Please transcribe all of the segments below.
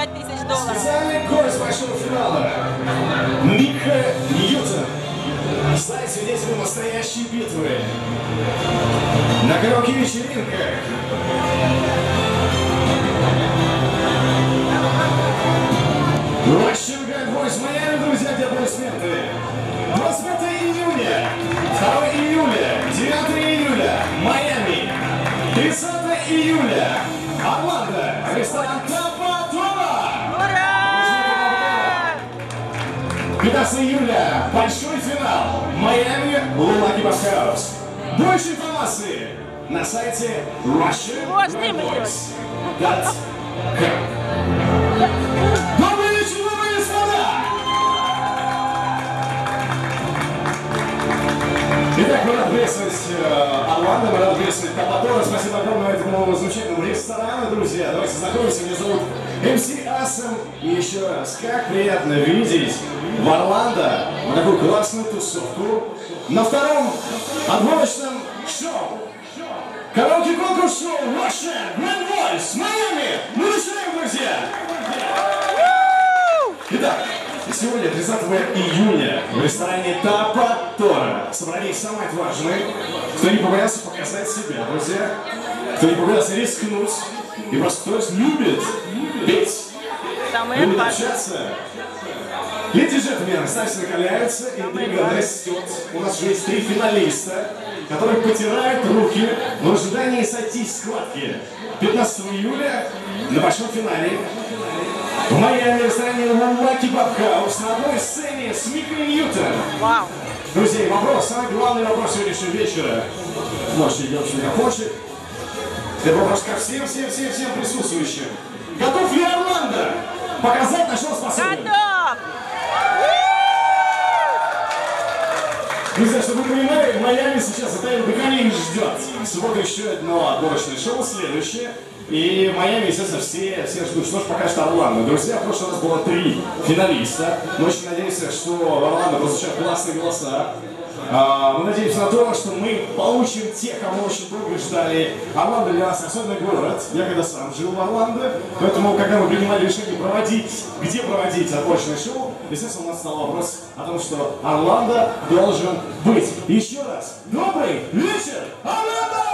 5000 долларов. Специальный гость большого финала. Мика Ньютон. Стать свидетелем настоящей битвы. На караоке-вечеринках. Russian Grand Voice Майами, друзья, где аплодисменты. 25 июня, 2 июля, 9 июля, Майами, 30 июля, Орландо, ресторан Тампа Тора. Ура! 15 июля, большой финал, Майами, Lucky Bass House. Больше информации на сайте russiangrandvoice.com. Добрый вечер, дамы и господа! Итак, мы рады приветствовать Орландо, мы рады приветствовать Тампа Тора. Спасибо огромное этому замечательному ресторану, друзья. Давайте знакомимся, меня зовут МС Асом. И еще раз, как приятно видеть в Орландо на такую классную тусовку на втором отборочном шоу. Караоке-конкурс шоу Russian Grand Voice Майами. Мы начинаем, друзья! Итак, сегодня, 30 июня, в ресторане Тампа Тора собрались самые отважные, кто не побоялся показать себя, друзья, кто не побоялся рискнуть, и просто кто любит петь, любит общаться. Леди и джентльмены, ставься накаляются, интрига растет. У нас уже есть 3 финалиста, которые потирают руки в ожидании сойти с схватки. 15 июля на большом финале в Майами в ресторане Lucky Bass House на одной сцене с Микой Ньютон. Вау! Друзья, вопрос, самый главный вопрос сегодняшнего вечера. Можете делать, что хочет. Это вопрос ко всем присутствующим. Готов ли Орландо показать, на что он способен? Готов! Друзья, чтобы вы понимали, в Майами сейчас затаил дыхание и ждет. В субботу еще одно отборочное шоу, следующее. И в Майами, естественно, все ждут, что же покажет Орландо. Друзья, в прошлый раз было 3 финалиста. Мы очень надеемся, что в Орландо прозвучат классные голоса. Мы надеемся на то, что мы получим тех, кого мы очень долго ждали. Орландо для нас особенный город. Я когда сам жил в Орландо, поэтому, когда мы принимали решение где проводить отборочное шоу, естественно, у нас стал вопрос о том, что Орландо должен быть. Еще раз, добрый вечер, Орландо!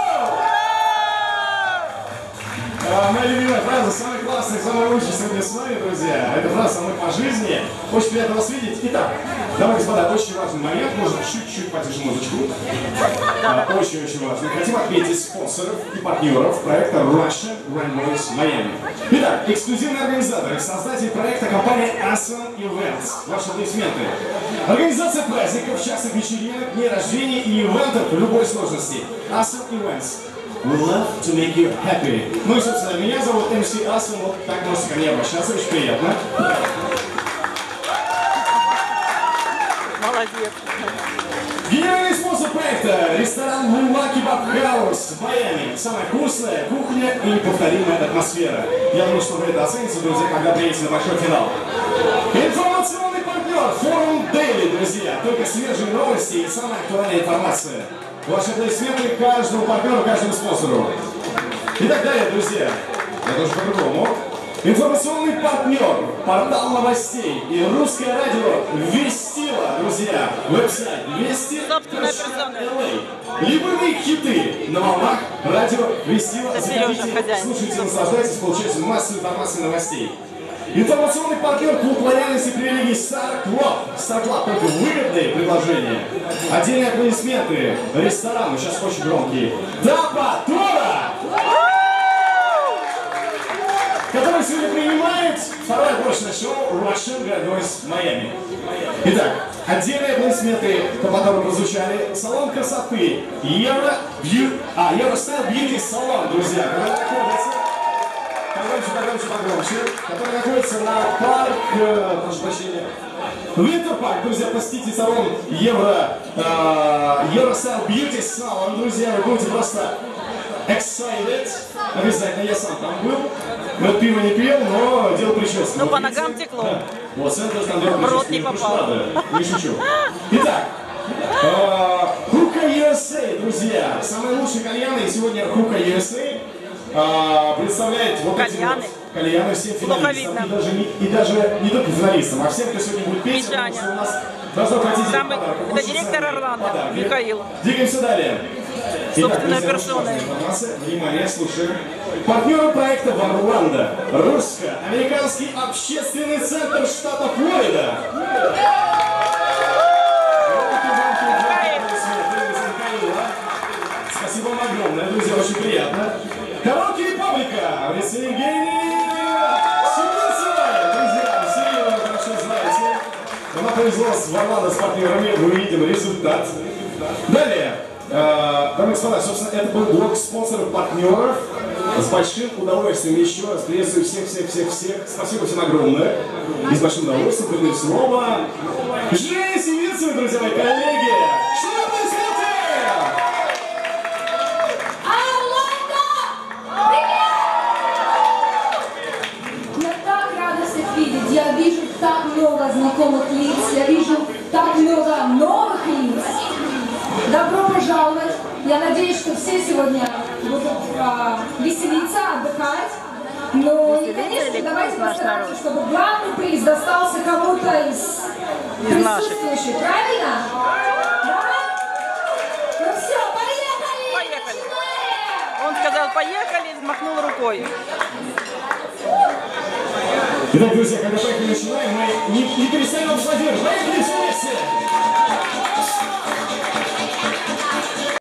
Моя любимая фраза, самый классный, самый лучший сегодня с вами, друзья. Это фраза со мной по жизни. Очень приятно вас видеть. Итак, дамы и господа, очень важный момент. Можно чуть-чуть потише музычку. Очень-очень важно. Хотим отметить спонсоров и партнеров проекта Russian Grand Voice Майами. Итак, эксклюзивный организатор и создатель проекта компания Aspen Events. Ваши аплодисменты. Организация праздников, частных вечеринок, дней рождения и ивентов любой сложности. Aspen Events. We love to make you happy. Ну и, собственно, меня зовут МС Асом, вот так можете ко мне обращаться, очень приятно. Молодец. Генеральный спонсор проекта – ресторан Lucky Bass House в Майами. Самая вкусная кухня и неповторимая атмосфера. Я думаю, что вы это оцените, друзья, когда приедете на большой финал. Информационный партнер – форум Daily, друзья. Только свежие новости и самая актуальная информация. Ваши аплодисменты каждому партнеру, каждому спонсору. Итак, далее, друзья, это уже по-другому. Информационный партнер, портал новостей и русское радио Вестила, друзья. Веб-сайт Вести.LA. Любые хиты на волнах радио Вестила. Заходите, слушайте, наслаждайтесь, получайте массу информации новостей. Информационный партнер клуб лояльности привилегий Star Club. Star Club, только выгодные предложения. Отдельные аплодисменты ресторану, сейчас очень громкие. Тампа Тора, который сегодня принимает второе отборочное шоу Russian Grand Voice Майами. Итак, отдельные аплодисменты Тампа Тора прозвучали. Салон красоты Eurostyle Beauty Salon, друзья, который находится на парк, прошу прощения, Winter Park, друзья, посетите салон Eurostyle Beauty Salon, друзья, вы будете просто excited, обязательно, я сам там был, но пиво не пил, но делал прическу. Ну, по ногам текло. Вот, центр там делал прическу, рот не попал. Не шучу. Итак, Hookah USA, друзья, самые лучшие кальяны сегодня Hookah USA. представляет вот эти Кальяны. вот кальяны всем Плохо финалистам. видно. И даже не только финалистам, а всем, кто сегодня будет петь, потому Мишаня. что у нас должно пройти Самый- подарок. это Очень директор ценный Орландо, подарок. Михаил. Двигаемся далее. Собственной друзья, персоной. очень важная информация. Внимание, слушаем. Партнеры проекта «Орландо» – русско-американский общественный центр штата Флорида. Спасибо вам огромное, друзья, очень приятно. Караоке Република, Евгений Синицына. Друзья, все ее хорошо знаете. Она произвелась в Орландо с партнерами, мы видим результат. Далее, дамы и господа, собственно, это был блок спонсоров-партнеров. С большим удовольствием еще раз приветствую всех. Спасибо всем огромное. И с большим удовольствием передаю слово Жене Синицыной, друзья мои, коллеги. Что вы происходит? Я так рада всех видеть, я вижу так много знакомых лиц, я вижу так много новых лиц. Добро пожаловать. Я надеюсь, что все сегодня будут веселиться, отдыхать. Ну и, конечно, давайте постараемся, чтобы главный приз достался кому-то из присутствующих. Правильно? Да? Ну все, поехали! Поехали. Начинаем! Он сказал, поехали, взмахнул рукой. Итак, друзья, когда поехали начинаем, мы не перестаем аплодировать. Поехали все вместе!